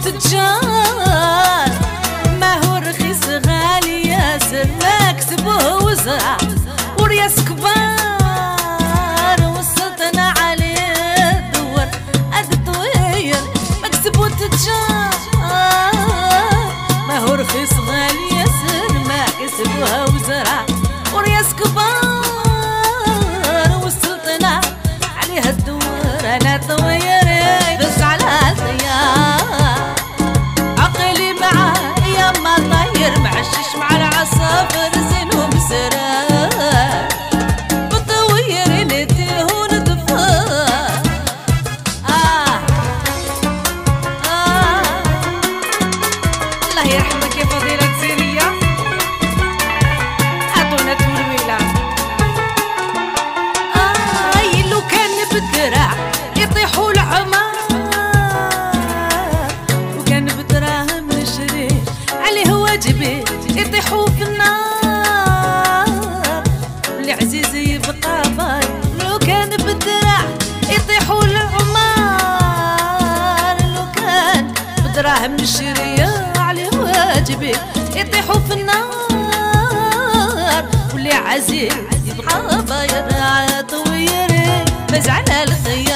تجار ما هو رخيص غالي ياسر ما كسبوه وزرع ورياس كبار وسلطنا عليه الدور الطوير ما كسبوه تجار ما هو رخيص غالي ياسر ما كسبوه وزرع ورياس كبار وسلطنا عليه الدور انا طوير بس على الطيار عقلي معاه يا ما طير معشش مع العصافر زين ومسرار بطوير نديه وندفار الله يرحمك يا فضيلة زينية عطونا تولويلة لو كان بالدرع يطيحوا العمار وكان بدراهم نشريه عليه واجبي يطيحوا في النار اللي عزيز يبقى باي لو كان بالدرع يطيحوا العمار لو كان بدراهم نشريه عليه واجبي يطيحوا في النار واللي عزيز يبقى باي طويري بس على الخيار